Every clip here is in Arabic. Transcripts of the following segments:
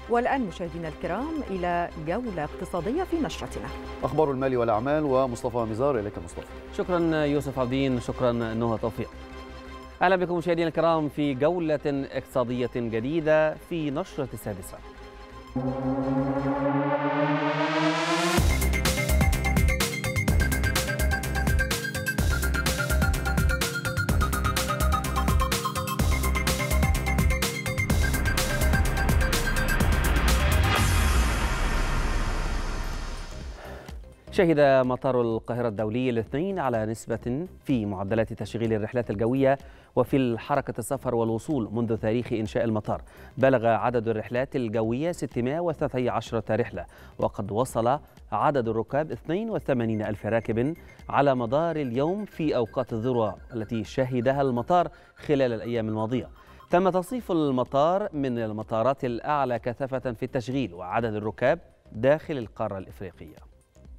والآن مشاهدينا الكرام إلى جولة اقتصادية في نشرتنا. أخبار المال والأعمال ومصطفى مزار. إليك مصطفى. شكرا يوسف عابدين، شكرا نهى توفيق. أهلا بكم مشاهدينا الكرام في جولة اقتصادية جديدة في نشرة السادسة. شهد مطار القاهرة الدولي الاثنين على نسبة في معدلات تشغيل الرحلات الجوية وفي الحركة السفر والوصول منذ تاريخ إنشاء المطار. بلغ عدد الرحلات الجوية 613 رحلة، وقد وصل عدد الركاب 82 ألف راكب على مدار اليوم في أوقات الذروة التي شهدها المطار خلال الأيام الماضية. تم تصنيف المطار من المطارات الأعلى كثافة في التشغيل وعدد الركاب داخل القارة الإفريقية.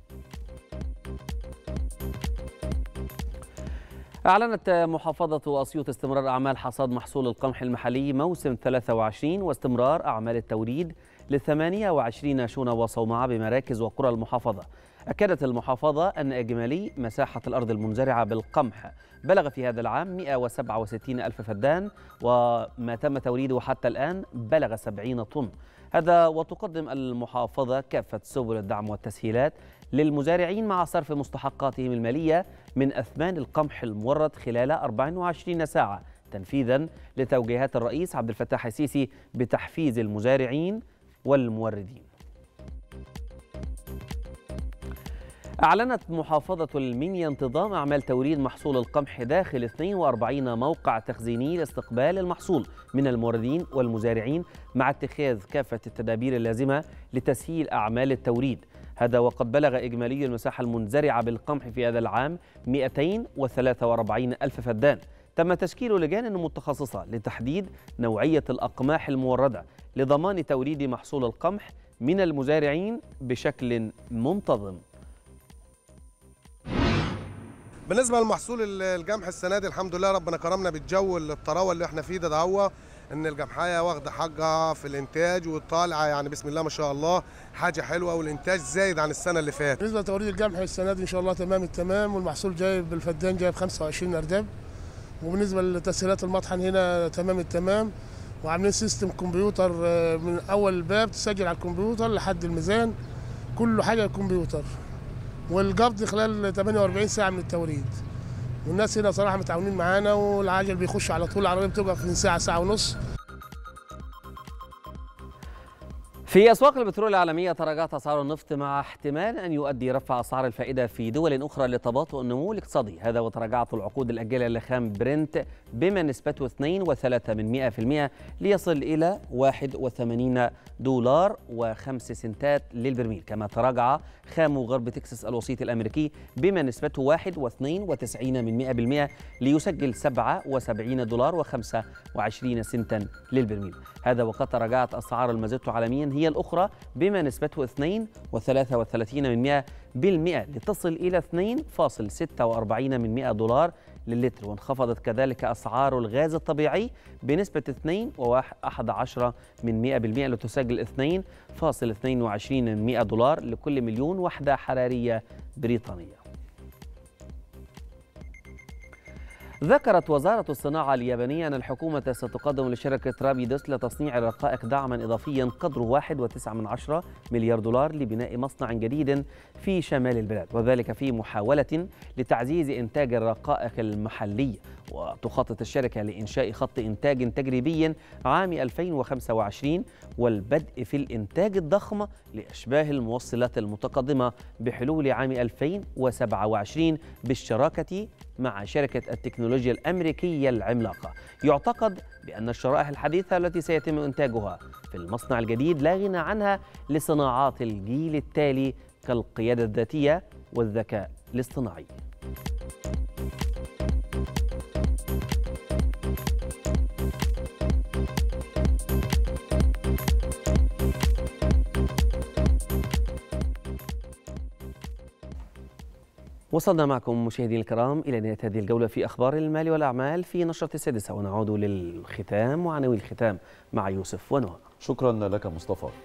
أعلنت محافظة أسيوط استمرار أعمال حصاد محصول القمح المحلي موسم 23 واستمرار أعمال التوريد ل28 شونة وصومعة بمراكز وقرى المحافظة. أكدت المحافظة أن إجمالي مساحة الأرض المنزرعة بالقمح بلغ في هذا العام 167 ألف فدان، وما تم توريده حتى الآن بلغ 70 طن. هذا وتقدم المحافظة كافة سبل الدعم والتسهيلات للمزارعين مع صرف مستحقاتهم المالية من أثمان القمح المورد خلال 24 ساعة تنفيذا لتوجيهات الرئيس عبد الفتاح السيسي بتحفيز المزارعين والموردين. أعلنت محافظة المنيا انتظام أعمال توريد محصول القمح داخل 42 موقع تخزيني لاستقبال المحصول من الموردين والمزارعين مع اتخاذ كافة التدابير اللازمة لتسهيل أعمال التوريد. هذا وقد بلغ إجمالي المساحة المنزرعة بالقمح في هذا العام 243 ألف فدان. تم تشكيل لجان متخصصة لتحديد نوعية الأقماح الموردة لضمان توريد محصول القمح من المزارعين بشكل منتظم. بالنسبه لمحصول القمح السنه دي الحمد لله ربنا كرمنا بالجو الطراوه اللي احنا فيه ده هو ان القمحايه واخده حقها في الانتاج وطالعه يعني بسم الله ما شاء الله حاجه حلوه، والانتاج زايد عن السنه اللي فاتت. بالنسبه لتوريد القمح السنه دي ان شاء الله تمام التمام، والمحصول جايب بالفدان جايب 25 ارداب. وبالنسبه لتسهيلات المطحن هنا تمام التمام، وعاملين سيستم كمبيوتر من اول الباب تسجل على الكمبيوتر لحد الميزان، كله حاجه كمبيوتر، والقبض خلال 48 ساعه من التوريد. والناس هنا صراحه متعاونين معانا، والعجل بيخش على طول، العربيه بتوقف من ساعه ساعه ونص. في أسواق البترول العالمية تراجعت أسعار النفط مع احتمال أن يؤدي رفع أسعار الفائدة في دول أخرى لتباطؤ النمو الاقتصادي. هذا وتراجعت العقود الآجلة لخام برنت بما نسبته 2.3% ليصل إلى $81.05 للبرميل. كما تراجع خام غرب تكساس الوسيط الأمريكي بما نسبته 1.92% ليسجل $77.25 للبرميل. هذا وقد تراجعت أسعار المازوت عالميا هي الأخرى بما نسبته 2.33% لتصل إلى $2.46 للتر. وانخفضت كذلك أسعار الغاز الطبيعي بنسبة 2.11% لتسجل $2.22 لكل مليون وحدة حرارية بريطانية. ذكرت وزارة الصناعة اليابانية أن الحكومة ستقدم لشركة رابيدوس لتصنيع الرقائق دعما إضافيا قدره 1.9 مليار دولار لبناء مصنع جديد في شمال البلاد، وذلك في محاولة لتعزيز إنتاج الرقائق المحلية. وتخطط الشركة لإنشاء خط إنتاج تجريبي عام 2025 والبدء في الإنتاج الضخم لأشباه الموصلات المتقدمة بحلول عام 2027 بالشراكة مع شركة التكنولوجيا الأمريكية العملاقة. يعتقد بأن الشرائح الحديثة التي سيتم إنتاجها في المصنع الجديد لا غنى عنها لصناعات الجيل التالي كالقيادة الذاتية والذكاء الاصطناعي. وصلنا معكم مشاهدينا الكرام إلى نهاية هذه الجولة في أخبار المال والأعمال في نشرة السادسة، ونعود للختام وعناوين الختام مع يوسف ونهى. شكرا لك مصطفى.